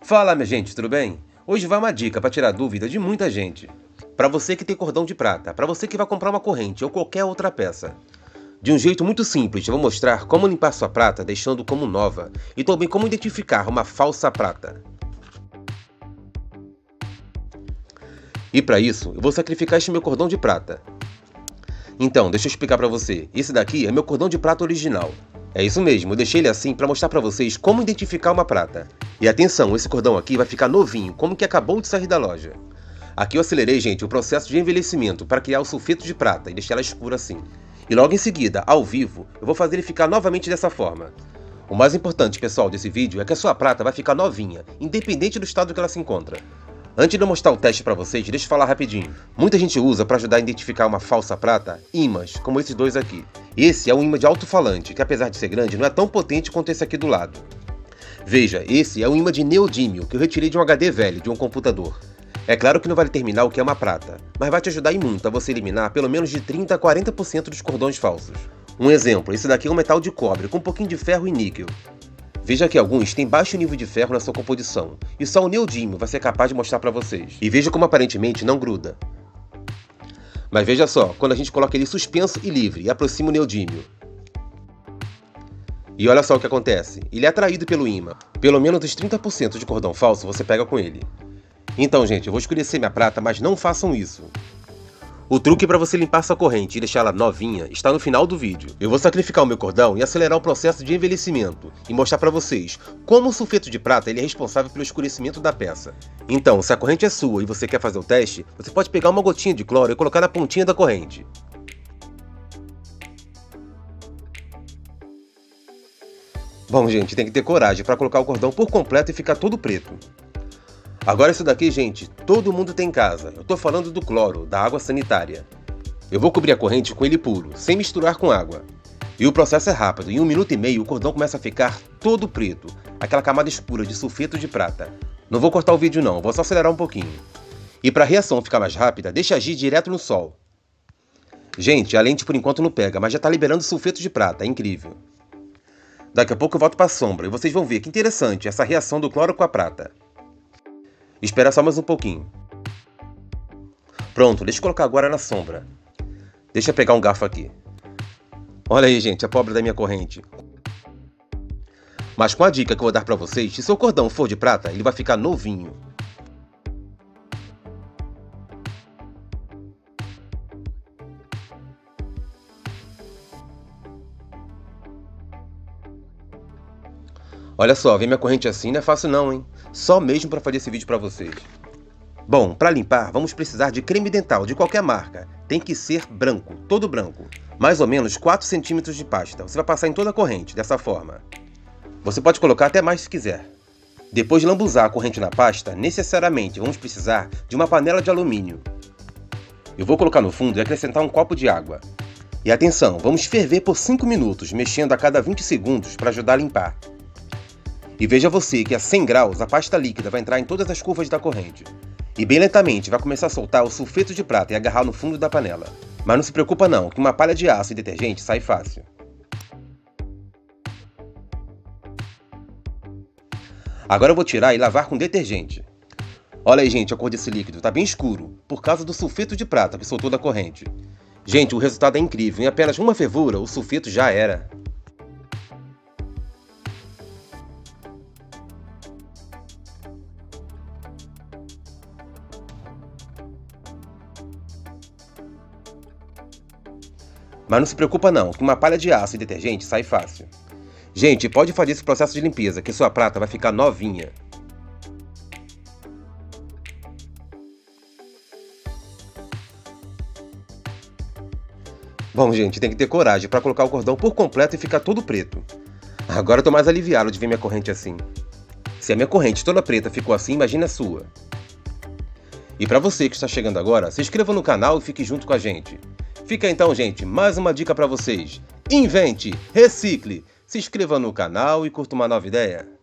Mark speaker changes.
Speaker 1: Fala, minha gente, tudo bem? Hoje vai uma dica para tirar dúvida de muita gente. Para você que tem cordão de prata, para você que vai comprar uma corrente ou qualquer outra peça. De um jeito muito simples, eu vou mostrar como limpar sua prata deixando como nova e também como identificar uma falsa prata. E para isso, eu vou sacrificar este meu cordão de prata. Então, deixa eu explicar para você. Esse daqui é meu cordão de prata original. É isso mesmo, eu deixei ele assim para mostrar para vocês como identificar uma prata. E atenção, esse cordão aqui vai ficar novinho, como que acabou de sair da loja. Aqui eu acelerei, gente, o processo de envelhecimento para criar o sulfeto de prata e deixar ela escura assim. E logo em seguida, ao vivo, eu vou fazer ele ficar novamente dessa forma. O mais importante, pessoal, desse vídeo é que a sua prata vai ficar novinha, independente do estado que ela se encontra. Antes de eu mostrar o teste para vocês, deixa eu falar rapidinho. Muita gente usa para ajudar a identificar uma falsa prata ímãs, como esses dois aqui. Esse é um ímã de alto-falante, que apesar de ser grande, não é tão potente quanto esse aqui do lado. Veja, esse é um ímã de neodímio, que eu retirei de um HD velho, de um computador. É claro que não vai determinar o que é uma prata, mas vai te ajudar e muito a você eliminar pelo menos de 30 a 40% dos cordões falsos. Um exemplo, esse daqui é um metal de cobre, com um pouquinho de ferro e níquel. Veja que alguns têm baixo nível de ferro na sua composição, e só o neodímio vai ser capaz de mostrar para vocês. E veja como aparentemente não gruda. Mas veja só, quando a gente coloca ele suspenso e livre e aproxima o neodímio. E olha só o que acontece, ele é atraído pelo ímã. Pelo menos os 30% de cordão falso você pega com ele. Então, gente, eu vou escurecer minha prata, mas não façam isso. O truque para você limpar sua corrente e deixá-la novinha está no final do vídeo. Eu vou sacrificar o meu cordão e acelerar o processo de envelhecimento e mostrar para vocês como o sulfeto de prata ele é responsável pelo escurecimento da peça. Então, se a corrente é sua e você quer fazer o teste, você pode pegar uma gotinha de cloro e colocar na pontinha da corrente. Bom, gente, tem que ter coragem para colocar o cordão por completo e ficar todo preto. Agora isso daqui, gente, todo mundo tem em casa. Eu tô falando do cloro, da água sanitária. Eu vou cobrir a corrente com ele puro, sem misturar com água. E o processo é rápido, em 1 minuto e meio o cordão começa a ficar todo preto, aquela camada escura de sulfeto de prata. Não vou cortar o vídeo não, vou só acelerar um pouquinho. E para a reação ficar mais rápida, deixa agir direto no sol. Gente, a lente por enquanto não pega, mas já tá liberando sulfeto de prata, é incrível. Daqui a pouco eu volto para a sombra e vocês vão ver que interessante essa reação do cloro com a prata. Espera só mais um pouquinho. Pronto, deixa eu colocar agora na sombra. Deixa eu pegar um garfo aqui. Olha aí, gente, a pobre da minha corrente. Mas com a dica que eu vou dar pra vocês, se seu cordão for de prata, ele vai ficar novinho. Olha só, ver minha corrente assim não é fácil não, hein? Só mesmo para fazer esse vídeo para vocês. Bom, para limpar, vamos precisar de creme dental de qualquer marca. Tem que ser branco, todo branco. Mais ou menos 4 centímetros de pasta. Você vai passar em toda a corrente, dessa forma. Você pode colocar até mais se quiser. Depois de lambuzar a corrente na pasta, necessariamente vamos precisar de uma panela de alumínio. Eu vou colocar no fundo e acrescentar um copo de água. E atenção, vamos ferver por 5 minutos, mexendo a cada 20 segundos para ajudar a limpar. E veja você que a 100 graus a pasta líquida vai entrar em todas as curvas da corrente. E bem lentamente vai começar a soltar o sulfeto de prata e agarrar no fundo da panela. Mas não se preocupa não, que uma palha de aço e detergente sai fácil. Agora eu vou tirar e lavar com detergente. Olha aí, gente, a cor desse líquido tá bem escuro, por causa do sulfeto de prata que soltou da corrente. Gente, o resultado é incrível, em apenas uma fervura o sulfeto já era. Mas não se preocupa não, que uma palha de aço e detergente sai fácil. Gente, pode fazer esse processo de limpeza, que sua prata vai ficar novinha. Bom, gente, tem que ter coragem para colocar o cordão por completo e ficar todo preto. Agora eu tô mais aliviado de ver minha corrente assim. Se a minha corrente toda preta ficou assim, imagina a sua. E para você que está chegando agora, se inscreva no canal e fique junto com a gente. Fica então, gente, mais uma dica para vocês. Invente, recicle, se inscreva no canal e curta uma nova ideia.